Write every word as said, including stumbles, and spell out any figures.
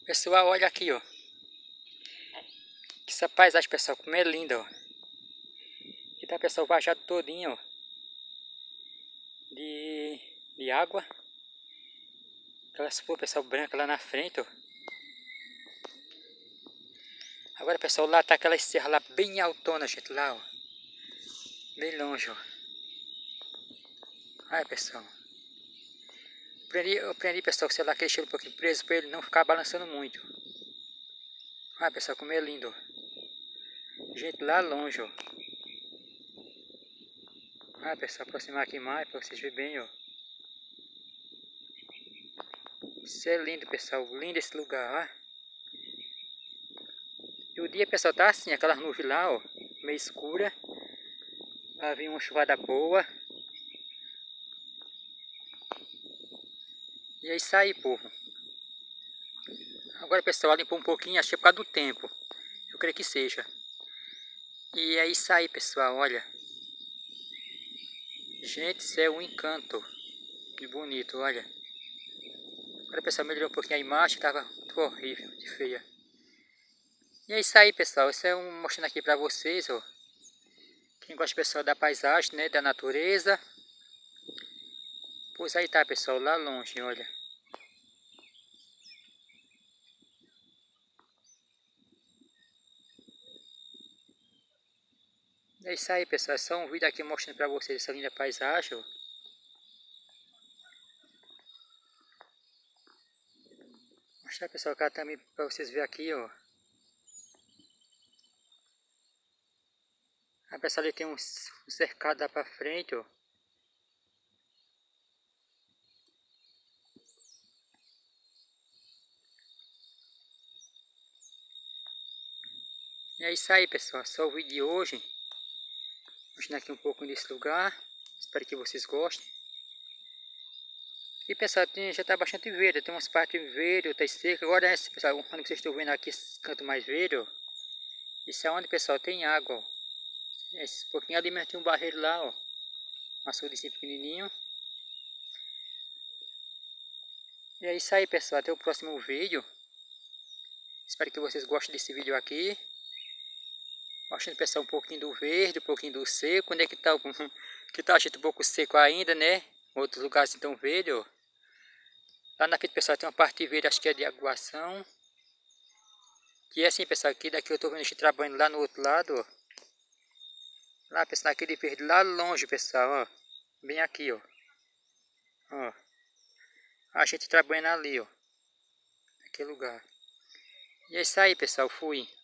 Pessoal, olha aqui, ó. Que essa paisagem, pessoal, como é linda, ó. Aqui tá, pessoal, o vajado todinho, ó. De, de água. Aquelas flores, pessoal, brancas lá na frente, ó. Agora, pessoal, lá tá aquela serra lá bem altona, gente, lá, ó. Bem longe, ó. Olha, pessoal. Prendi, eu prendi, pessoal, sei lá, aquele cheiro um pouquinho preso pra ele não ficar balançando muito. Olha, pessoal, como é lindo, ó. Gente, lá longe, ó. Olha, pessoal, aproximar aqui mais pra vocês verem bem, ó. Isso é lindo, pessoal. Lindo esse lugar, ó. E o dia, pessoal, tá assim, aquelas nuvens lá, ó, meio escura. Vai vir uma chuvada boa. E é isso aí, povo. Agora, pessoal, limpou um pouquinho, achei por causa do tempo. Eu creio que seja. E é isso aí, pessoal, olha. Gente, isso é um encanto. Que bonito, olha. Agora, pessoal, melhorou um pouquinho a imagem, tava horrível, de feia. E é isso aí, pessoal, isso é um mostrando aqui pra vocês, ó. Quem gosta, pessoal, da paisagem, né, da natureza. Pois aí tá, pessoal, lá longe, olha. É isso aí, pessoal, é só um vídeo aqui mostrando pra vocês essa linda paisagem, ó. Mostrar, pessoal, cá também pra vocês verem aqui, ó. A pessoal ali tem um cercado lá pra frente, ó. E é isso aí, pessoal, só o vídeo de hoje. Mostrando aqui um pouco desse lugar. Espero que vocês gostem. E, pessoal, tem, já está bastante verde. Tem umas partes verdes, outras secas. Agora, esse, pessoal, onde vocês estão vendo aqui, esse canto mais verde, ó. Isso é onde, pessoal, tem água, ó. Esse pouquinho ali mesmo tem um barreiro lá, ó. Um açudezinho pequenininho. E é isso aí, pessoal. Até o próximo vídeo. Espero que vocês gostem desse vídeo aqui. Mostrando, pessoal, um pouquinho do verde, um pouquinho do seco. Onde é que tá, que tá, gente, um pouco seco ainda, né? Outros lugares estão verdes, ó. Lá na frente, pessoal, tem uma parte verde, acho que é de aguação. Que é assim, pessoal, aqui daqui eu tô vendo a gente trabalhando lá no outro lado, ó. Lá, pessoal, aquele verde lá longe, pessoal, ó. Bem aqui, ó. Ó. A gente trabalhando ali, ó. Naquele lugar. E é isso aí, pessoal, fui.